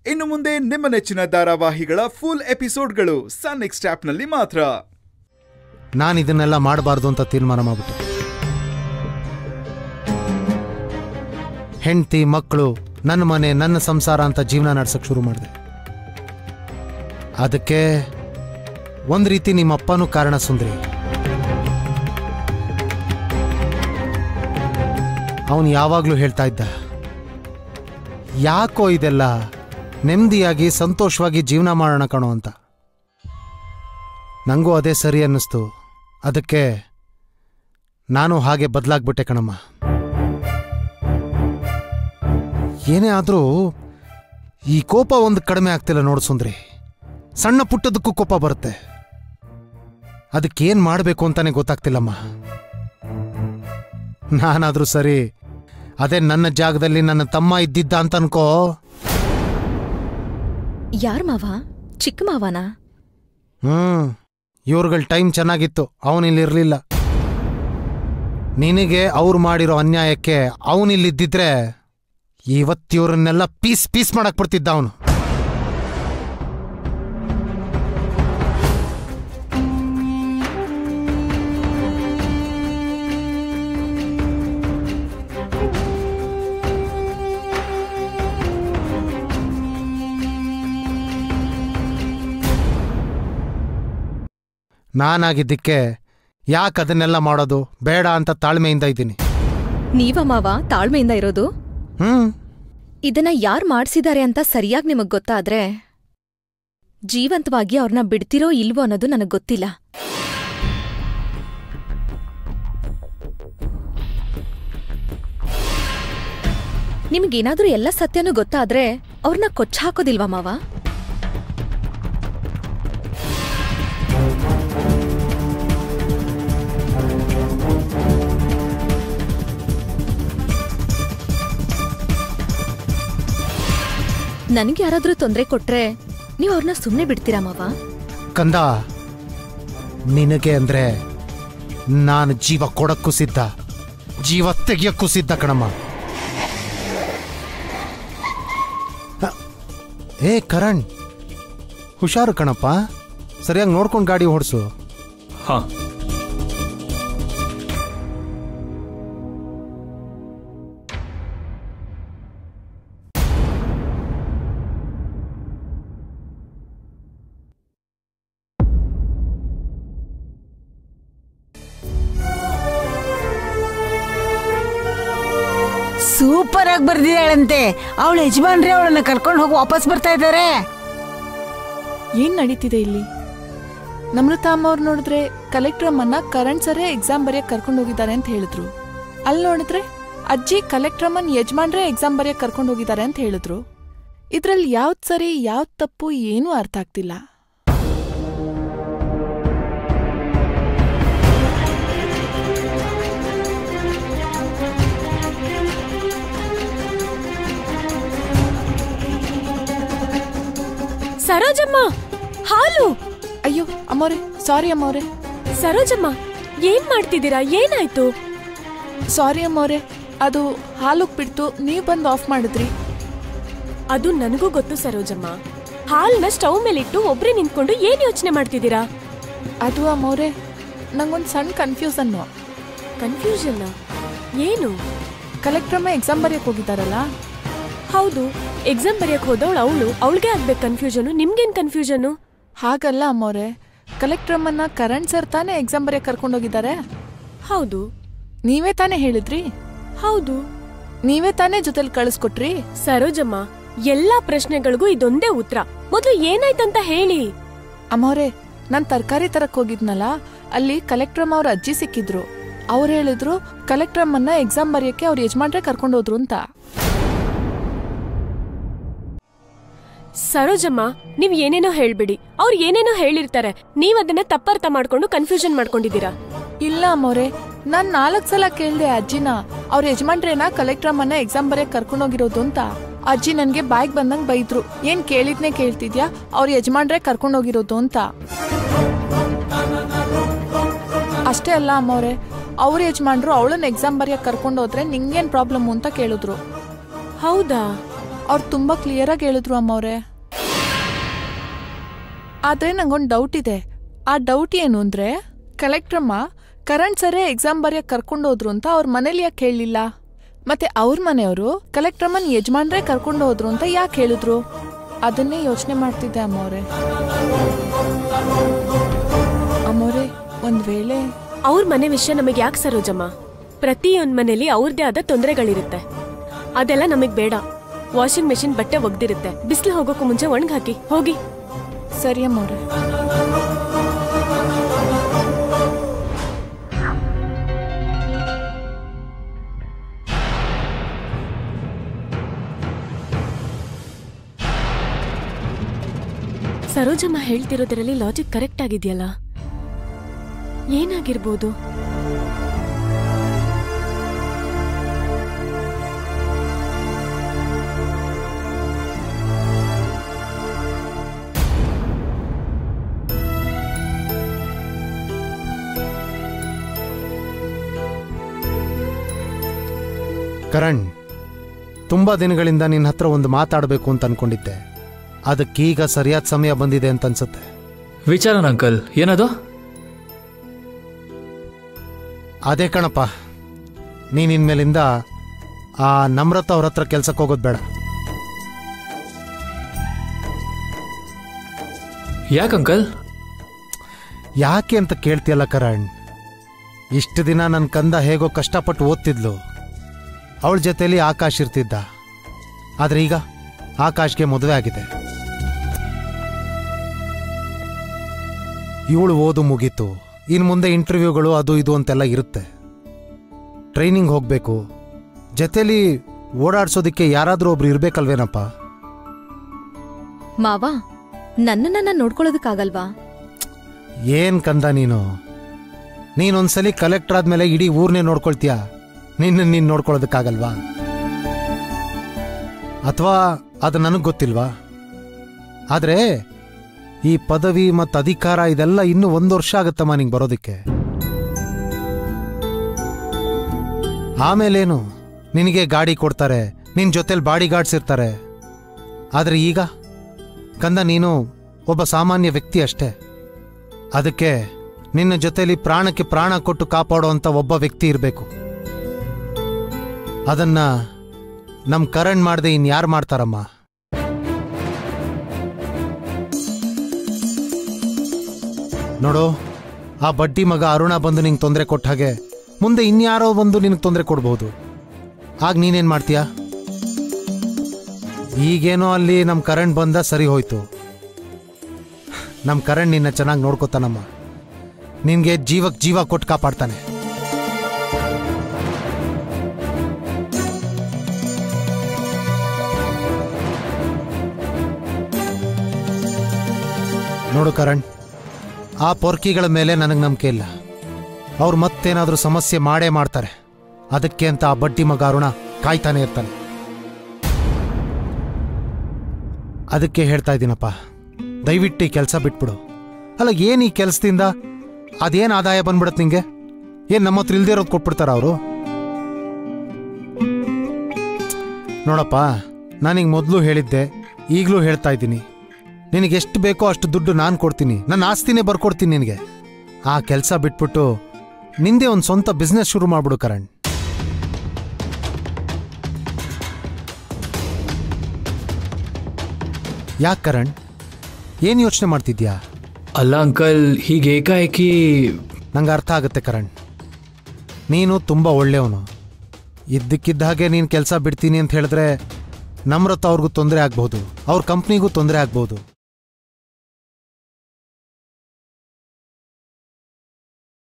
ಇನ್ನು ಮುಂದೆ ನಿಮ್ಮ ನೆಚ್ಚಿನ ಧಾರಾವಾಹಿಗಳ ಫುಲ್ ಎಪಿಸೋಡ್ಗಳು ಸನ್ ನೆಕ್ಸ್ಟ್ ಆಪ್ನಲ್ಲಿ ಮಾತ್ರ. ನಾನು ಇದನ್ನೆಲ್ಲ ಮಾಡಬಾರ್ದು ಅಂತ ತೀರ್ಮಾನ ಮಾಡ್ಬಿಟ್ಟೆ. ಹೆಂಡತಿ ಮಕ್ಕಳು, ನನ್ನ ಮನೆ, ನನ್ನ ಸಂಸಾರ ಅಂತ ಜೀವನ ನಡೆಸಕ್ಕೆ ಶುರು ಮಾಡಿದೆ. ಅದಕ್ಕೆ ಒಂದು ರೀತಿ ನಿಮ್ಮಪ್ಪನೂ ಕಾರಣ ಸುಂದ್ರಿ. ಅವನು ಯಾವಾಗಲೂ ಹೇಳ್ತಾ ಇದ್ದ, ಯಾಕೋ ಇದೆಲ್ಲ, ನೆಮ್ಮದಿಯಾಗಿ ಸಂತೋಷವಾಗಿ ಜೀವನ ಮಾಡೋಣ ಕಣೋ ಅಂತ. ನನಗೂ ಅದೇ ಸರಿ ಅನ್ನಿಸ್ತು. ಅದಕ್ಕೆ ನಾನು ಹಾಗೆ ಬದಲಾಗ್ಬಿಟ್ಟೆ ಕಣಮ್ಮ. ಏನೇ ಆದರೂ ಈ ಕೋಪ ಒಂದು ಕಡಿಮೆ ಆಗ್ತಿಲ್ಲ ನೋಡು ಸುಂದ್ರಿ. ಸಣ್ಣ ಪುಟ್ಟದಕ್ಕೂ ಕೋಪ ಬರುತ್ತೆ. ಅದಕ್ಕೇನು ಮಾಡಬೇಕು ಅಂತಾನೆ ಗೊತ್ತಾಗ್ತಿಲ್ಲಮ್ಮ. ನಾನಾದರೂ ಸರಿ, ಅದೇ ನನ್ನ ಜಾಗದಲ್ಲಿ ನನ್ನ ತಮ್ಮ ಇದ್ದಿದ್ದ ಅಂತ ಅನ್ಕೋ. ಯಾರ್ ಮಾವ? ಚಿಕ್ಕ ಮಾವನ? ಇವ್ರುಗಳ ಟೈಮ್ ಚೆನ್ನಾಗಿತ್ತು, ಅವನಿಲ್ಲಿರ್ಲಿಲ್ಲ. ನಿನಗೆ ಅವ್ರು ಮಾಡಿರೋ ಅನ್ಯಾಯಕ್ಕೆ ಅವನಿಲ್ಲಿದ್ದಿದ್ರೆ ಇವತ್ತಿವ್ರನ್ನೆಲ್ಲ ಪೀಸ್ ಪೀಸ್ ಮಾಡಕ್ ಬರ್ತಿದ್ದ ಅವನು. ನಾನಾಗಿದ್ದಕ್ಕೆ ಯಾಕೆ ಅದನ್ನೆಲ್ಲ ಮಾಡೋದು ಬೇಡ ಅಂತ ತಾಳ್ಮೆಯಿಂದ ಇದ್ದೀನಿ. ನೀವ ಮಾವ ತಾಳ್ಮೆಯಿಂದ ಇರೋದು? ಇದನ್ನ ಯಾರ್ ಮಾಡ್ಸಿದ್ದಾರೆ ಅಂತ ಸರಿಯಾಗಿ ನಿಮಗ್ ಗೊತ್ತಾದ್ರೆ ಜೀವಂತವಾಗಿ ಅವ್ರನ್ನ ಬಿಡ್ತಿರೋ ಇಲ್ವೋ ಅನ್ನೋದು ನನಗ್ ಗೊತ್ತಿಲ್ಲ. ನಿಮ್ಗೇನಾದ್ರೂ ಎಲ್ಲ ಸತ್ಯನೂ ಗೊತ್ತಾದ್ರೆ ಅವ್ರನ್ನ ಕೊಚ್ಚಾಕೋದಿಲ್ವಾ ಮಾವ? ನನಗೆ ಯಾರಾದ್ರೂ ತೊಂದರೆ ಕೊಟ್ರೆ ನೀವು ಅವ್ರನ್ನ ಸುಮ್ಮನೆ ಬಿಡ್ತೀರಾ ಮಾವ? ಕಂದ, ನಿನಗೆ ಅಂದ್ರೆ ನಾನು ಜೀವ ಕೊಡಕ್ಕೂ ಸಿದ್ಧ, ಜೀವ ತೆಗಿಯಕ್ಕೂ ಸಿದ್ಧ ಕಣಮ್ಮ. ಏ ಕರಣ್, ಹುಷಾರು ಕಣಪ್ಪ, ಸರಿಯಾಗಿ ನೋಡ್ಕೊಂಡು ಗಾಡಿ ಓಡಿಸು. ಹಾ. ಸೂಪರ್ ಆಗಿ ಬರ್ದಿದ್ದಾಳಂತೆ. ಅವಳ ಯಜಮಾನ್ರೆ ಅವಳನ್ನ ಕರ್ಕೊಂಡು ಹೋಗಿ ವಾಪಸ್ ಬರ್ತಾ ಇದ್ದಾರೆ. ಏನ್ ನಡೀತಿದೆ ಇಲ್ಲಿ? ನಮ್ರತಾ ಅಮ್ಮ ಅವ್ರು ನೋಡಿದ್ರೆ ಕಲೆಕ್ಟರ್ ಅಮ್ಮನ್ನ ಕರಣ್ ಸರೇ ಎಕ್ಸಾಮ್ ಬರೆಯಕ್ ಕರ್ಕೊಂಡು ಹೋಗಿದ್ದಾರೆ ಅಂತ ಹೇಳಿದ್ರು. ಅಲ್ಲಿ ನೋಡಿದ್ರೆ ಅಜ್ಜಿ ಕಲೆಕ್ಟರ್ ಅಮ್ಮನ್ ಯಜಮಾನ್ರೆ ಎಕ್ಸಾಮ್ ಬರೆಯಕ್ ಕರ್ಕೊಂಡು ಹೋಗಿದ್ದಾರೆ ಅಂತ ಹೇಳಿದ್ರು. ಇದ್ರಲ್ಲಿ ಯಾವ್ದ್ ಸರಿ ಯಾವ್ದ್ ತಪ್ಪು ಏನೂ ಅರ್ಥ ಆಗ್ತಿಲ್ಲ. ಸರೋಜಮ್ಮ, ಹಾಲು! ಅಯ್ಯೋ ಅಮ್ಮವ್ರೆ, ಸಾರಿ ಅಮ್ಮವ್ರೆ. ಸರೋಜಮ್ಮ, ಏನ್ ಮಾಡ್ತಿದ್ದೀರಾ? ಏನಾಯ್ತು? ಸಾರಿ ಅಮ್ಮವ್ರೆ, ಅದು ಹಾಲು ಬಿಡ್ತು, ನೀವ್ ಬಂದು ಆಫ್ ಮಾಡಿದ್ರಿ. ಅದು ನನಗೂ ಗೊತ್ತು ಸರೋಜಮ್ಮ. ಹಾಲ್ನ ಸ್ಟವ್ ಮೇಲಿಟ್ಟು ಒಬ್ರೇ ನಿಂತ್ಕೊಂಡು ಏನ್ ಯೋಚನೆ ಮಾಡ್ತಿದ್ದೀರಾ? ಅದು ಅಮ್ಮವ್ರೆ, ನಂಗೊಂದ್ ಸಣ್ಣ ಕನ್ಫ್ಯೂಷನ್. ಕನ್ಫ್ಯೂಷನ್ ಏನು? ಕಲೆಕ್ಟರ್ ಅಮ್ಮ ಎಕ್ಸಾಮ್ ಬರೆಯಕ್ ಹೋಗಿದ್ದಾರಲ್ಲ? ಹೌದು, ಎಕ್ಸಾಮ್ ಬರೆಯಕ್ ಹೋದವಳು ಅವಳಿಗೆ ಆಗ್ಬೇಕು ಕನ್ಫ್ಯೂಷನ್. ನಿಮ್ಗೇನ್ ಕನ್ಫ್ಯೂಷನ್? ಹಾಗಲ್ಲ ಅಮ್ಮವ್ರೆ, ಕಲೆಕ್ಟರ್ ಅಮ್ಮನ್ನ ಕರಣ್ ಸರ್ ತಾನೇ ಎಕ್ಸಾಮ್ ಬರೆಯಕ್ ಕರ್ಕೊಂಡು ಹೋಗಿದ್ದಾರೆ. ಹೌದು. ನೀವೇ ತಾನೇ ಹೇಳಿದ್ರಿ? ಹೌದು. ನೀವೇ ತಾನೇ ಜೊತೆಲಿ ಕಳಿಸ್ಕೊಟ್ರಿ? ಸರೋಜಮ್ಮ, ಎಲ್ಲಾ ಪ್ರಶ್ನೆಗಳಿಗೂ ಇದೊಂದೇ ಉತ್ತರ. ಮೊದಲು ಏನಾಯ್ತಂತ ಹೇಳಿ. ಅಮ್ಮವ್ರೆ, ನಾನ್ ತರಕಾರಿ ತರಕ್ ಹೋಗಿದ್ನಲ್ಲ, ಅಲ್ಲಿ ಕಲೆಕ್ಟರ್ ಅಮ್ಮ ಅವ್ರ ಅಜ್ಜಿ ಸಿಕ್ಕಿದ್ರು. ಅವ್ರು ಹೇಳಿದ್ರು ಕಲೆಕ್ಟರ್ ಅಮ್ಮನ್ನ ಎಕ್ಸಾಮ್ ಬರೆಯಕ್ಕೆ ಅವ್ರ ಯಜಮಾನ್ರೆ ಕರ್ಕೊಂಡು ಹೋದ್ರು ಅಂತ. ಸರೋಜಮ್ಮ, ನೀವ್ ಏನೇನೋ ಹೇಳ್ಬಿಡಿ. ಅವ್ರು ಏನೇನೋ ಹೇಳಿರ್ತಾರೆ, ನೀವ್ ಅದನ್ನ ತಪ್ಪರ್ಥ ಮಾಡ್ಕೊಂಡು ಕನ್ಫ್ಯೂಷನ್ ಮಾಡ್ಕೊಂಡಿದ್ದೀರಾ. ಇಲ್ಲ ಅಮ್ಮವ್ರೆ, ನಾನ್ 4 ಸಲ ಕೇಳ್ದೆ ಅಜ್ಜಿನ, ಅವ್ರ ಯಜಮಾನ್ರೇನ ಕಲೆಕ್ಟರ್ ಅಮ್ಮನ್ನ ಎಕ್ಸಾಮ್ ಬರೆಯಕ್ ಕರ್ಕೊಂಡೋಗಿರೋದು ಅಂತ. ಅಜ್ಜಿ ನನ್ಗೆ ಬಾಯ್ಗ್ ಬಂದಂಗ್ ಬೈದ್ರು. ಏನ್ ಕೇಳಿದ್ನೆ ಕೇಳ್ತಿದ್ಯಾ, ಅವ್ರ ಯಜಮಾನ್ರೆ ಕರ್ಕೊಂಡೋಗಿರೋದು ಅಂತ. ಅಷ್ಟೇ ಅಲ್ಲ ಅಮ್ಮವ್ರೆ, ಅವ್ರ ಯಜಮಾನ್ರು ಅವಳನ್ನ ಎಕ್ಸಾಮ್ ಬರೆಯಕ್ ಕರ್ಕೊಂಡೋದ್ರೆ ನಿಂಗೇನ್ ಪ್ರಾಬ್ಲಮ್ ಅಂತ ಕೇಳಿದ್ರು. ಹೌದಾ? ಅವ್ರು ತುಂಬಾ ಕ್ಲಿಯರಾಗಿ ಹೇಳಿದ್ರು ಅಮ್ಮವ್ರೆ. ಆದ್ರೆ ನಂಗೊಂದು ಡೌಟ್ ಇದೆ. ಆ ಡೌಟ್ ಏನು ಅಂದ್ರೆ, ಕಲೆಕ್ಟ್ರಮ್ಮ ಕರಣ್ ಸರೇ ಎಕ್ಸಾಮ್ ಬರೆಯಕ್ ಕರ್ಕೊಂಡೋದ್ರು ಅಂತ ಅವ್ರ ಮನೇಲಿ ಯಾಕೆ ಹೇಳಿಲ್ಲ? ಮತ್ತೆ ಅವ್ರ ಮನೆಯವರು ಕಲೆಕ್ಟ್ರಮ್ಮನ್ ಯಜಮಾನ್ರೇ ಕರ್ಕೊಂಡು ಹೋದ್ರು ಅಂತ ಯಾಕೆ ಹೇಳಿದ್ರು? ಅದನ್ನೇ ಯೋಚನೆ ಮಾಡ್ತಿದ್ದೆ ಅಮ್ಮವ್ರೆ. ಅಮ್ಮವ್ರೆ, ಒಂದ್ ವೇಳೆ ಅವ್ರ ಮನೆ ವಿಷಯ ನಮಗೆ ಯಾಕೆ ಸರೋಜಮ್ಮ? ಪ್ರತಿಯೊಂದ್ ಮನೇಲಿ ಅವ್ರದೇ ಆದ ತೊಂದರೆಗಳಿರುತ್ತೆ. ಅದೆಲ್ಲ ನಮಗ್ ಬೇಡ. ವಾಷಿಂಗ್ ಮೆಷಿನ್ ಬಟ್ಟೆ ಒಗ್ದಿರುತ್ತೆ, ಬಿಸಿಲು ಹೋಗೋಕ್ಕೂ ಮುಂಚೆ ಒಣಗಾಕಿ ಹೋಗಿ. ಸರಿ ಅಮ್ಮವ್ರೆ. ಸರೋಜಮ್ಮ ಹೇಳ್ತಿರೋದ್ರಲ್ಲಿ ಲಾಜಿಕ್ ಕರೆಕ್ಟ್ ಆಗಿದೆಯಲ್ಲ? ಏನಾಗಿರ್ಬೋದು? ಕರಣ್, ತುಂಬಾ ದಿನಗಳಿಂದ ನಿನ್ನ ಹತ್ರ ಒಂದು ಮಾತಾಡಬೇಕು ಅಂತ ಅನ್ಕೊಂಡಿದ್ದೆ. ಅದಕ್ಕೀಗ ಸರಿಯಾದ ಸಮಯ ಬಂದಿದೆ ಅಂತ ಅನ್ಸುತ್ತೆ. ವಿಚಾರನ ಅಂಕಲ್, ಏನದು? ಅದೇ ಕಣಪ್ಪ, ನೀನಿನ್ಮೇಲಿಂದ ಆ ನಮ್ರತ ಅವ್ರ ಹತ್ರ ಕೆಲ್ಸಕ್ಕೆ ಹೋಗೋದು ಬೇಡ. ಯಾಕಂಕಲ್? ಯಾಕೆ ಅಂತ ಕೇಳ್ತೀಯಲ್ಲ ಕರಣ್. ಇಷ್ಟು ದಿನ ನನ್ನ ಕಂದ ಹೇಗೋ ಕಷ್ಟಪಟ್ಟು ಓದ್ತಿದ್ಲು, ಅವಳ ಜೊತೆಲಿ ಆಕಾಶ್ ಇರ್ತಿದ್ದ. ಆದ್ರೆ ಈಗ ಆಕಾಶ್ಗೆ ಮದುವೆ ಆಗಿದೆ. ಇವಳು ಓದು ಮುಗೀತು. ಇನ್ನು ಮುಂದೆ ಇಂಟರ್ವ್ಯೂಗಳು ಅದು ಇದು ಅಂತೆಲ್ಲ ಇರುತ್ತೆ. ಟ್ರೈನಿಂಗ್ ಹೋಗ್ಬೇಕು. ಜೊತೆಲಿ ಓಡಾಡ್ಸೋದಿಕ್ಕೆ ಯಾರಾದ್ರೂ ಒಬ್ರು ಇರ್ಬೇಕಲ್ವೇನಪ್ಪ? ಮಾವ, ನನ್ನನ್ನ ನೋಡ್ಕೊಳ್ಳೋದಕ್ಕಾಗಲ್ವಾ? ಏನ್ ಕಂದ ನೀನೊಂದ್ಸಲಿ ಕಲೆಕ್ಟರ್ ಆದ್ಮೇಲೆ ಇಡೀ ಊರ್ನೇ ನೋಡ್ಕೊಳ್ತೀಯ. ನೀನ್ ನೋಡ್ಕೊಳ್ಳೋದಕ್ಕಾಗಲ್ವಾ? ಅಥವಾ ಅದು ನನಗೆ ಗೊತ್ತಿಲ್ವಾ? ಆದ್ರೆ ಈ ಪದವಿ ಮತ್ತು ಅಧಿಕಾರ ಇದೆಲ್ಲ ಇನ್ನೂ 1 ವರ್ಷ ಆಗುತ್ತಮ್ಮ ನಿಂಗೆ ಬರೋದಿಕ್ಕೆ. ಆಮೇಲೇನು, ನಿನಗೆ ಗಾಡಿ ಕೊಡ್ತಾರೆ, ನಿನ್ ಜೊತೆಲಿ ಬಾಡಿ ಗಾರ್ಡ್ಸ್ ಇರ್ತಾರೆ. ಆದ್ರೆ ಈಗ ಕಂದ ನೀನು ಒಬ್ಬ ಸಾಮಾನ್ಯ ವ್ಯಕ್ತಿ ಅಷ್ಟೇ. ಅದಕ್ಕೆ ನಿನ್ನ ಜೊತೆಲಿ ಪ್ರಾಣಕ್ಕೆ ಪ್ರಾಣ ಕೊಟ್ಟು ಕಾಪಾಡೋವಂಥ ಒಬ್ಬ ವ್ಯಕ್ತಿ ಇರಬೇಕು. ಅದನ್ನ ನಮ್ ಕರಣ್ ಮಾಡದೆ ಇನ್ಯಾರು ಮಾಡ್ತಾರಮ್ಮ? ನೋಡು, ಆ ಬಡ್ಡಿ ಮಗ ಅರುಣ ಬಂದು ನಿಂಗೆ ತೊಂದರೆ ಕೊಟ್ಟ ಹಾಗೆ ಮುಂದೆ ಇನ್ಯಾರೋ ಬಂದು ನಿನಗೆ ತೊಂದರೆ ಕೊಡ್ಬೋದು. ಆಗ ನೀನೇನ್ ಮಾಡ್ತೀಯ? ಈಗೇನೋ ಅಲ್ಲಿ ನಮ್ ಕರಣ್ ಬಂದ ಸರಿ ಹೋಯ್ತು. ನಮ್ ಕರಣ್ ನಿನ್ನ ಚೆನ್ನಾಗಿ ನೋಡ್ಕೋತಾನಮ್ಮ. ನಿನ್ಗೆ ಜೀವಕ್ಕೆ ಜೀವ ಕೊಟ್ಟು ಕಾಪಾಡ್ತಾನೆ. ನೋಡು ಕರಣ್, ಆ ಪೊರ್ಕಿಗಳ ಮೇಲೆ ನನಗೆ ನಂಬಿಕೆ ಇಲ್ಲ. ಅವ್ರು ಮತ್ತೇನಾದ್ರೂ ಸಮಸ್ಯೆ ಮಾಡೇ ಮಾಡ್ತಾರೆ. ಅದಕ್ಕೆ ಅಂತ ಆ ಬಡ್ಡಿ ಮಗ ಅರುಣ ಕಾಯ್ತಾನೆ ಇರ್ತಾನೆ. ಅದಕ್ಕೆ ಹೇಳ್ತಾ ಇದ್ದೀನಪ್ಪ, ದಯವಿಟ್ಟು ಈ ಕೆಲಸ ಬಿಟ್ಬಿಡು. ಅಲ್ಲ, ಏನು ಈ ಕೆಲಸದಿಂದ ಅದೇನು ಆದಾಯ ಬಂದ್ಬಿಡತ್ತೆ ನಿಂಗೆ? ಏನು ನಮ್ಮ ಹತ್ರ ಇಲ್ದೇ ಇರೋದು ಕೊಟ್ಬಿಡ್ತಾರ ಅವರು? ನೋಡಪ್ಪ, ನಾನೀಗ ಮೊದಲು ಹೇಳಿದ್ದೆ, ಈಗಲೂ ಹೇಳ್ತಾ ಇದ್ದೀನಿ, ನಿನಗೆಷ್ಟು ಬೇಕೋ ಅಷ್ಟು ದುಡ್ಡು ನಾನು ಕೊಡ್ತೀನಿ. ನನ್ನ ಆಸ್ತಿನೇ ಬರ್ಕೊಡ್ತೀನಿ ನಿನಗೆ. ಆ ಕೆಲಸ ಬಿಟ್ಬಿಟ್ಟು ನಿಂದೆ ಒಂದು ಸ್ವಂತ ಬಿಸ್ನೆಸ್ ಶುರು ಮಾಡ್ಬಿಡು ಕರಣ್. ಯಾಕೆ ಕರಣ್, ಏನು ಯೋಚನೆ ಮಾಡ್ತಿದ್ಯಾ? ಅಲ್ಲ ಅಂಕಲ್, ಹೀಗೆ ಏಕಾಏಕಿ ನಂಗೆ ಅರ್ಥ ಆಗುತ್ತೆ ಕರಣ್. ನೀನು ತುಂಬ ಒಳ್ಳೆಯವನು. ಇದ್ದಕ್ಕಿದ್ದ ಹಾಗೆ ನೀನು ಕೆಲಸ ಬಿಡ್ತೀನಿ ಅಂತ ಹೇಳಿದ್ರೆ ನಮ್ರತ ಅವ್ರಿಗೂ ತೊಂದರೆ ಆಗ್ಬೋದು, ಅವ್ರ ಕಂಪ್ನಿಗೂ ತೊಂದರೆ ಆಗ್ಬೋದು.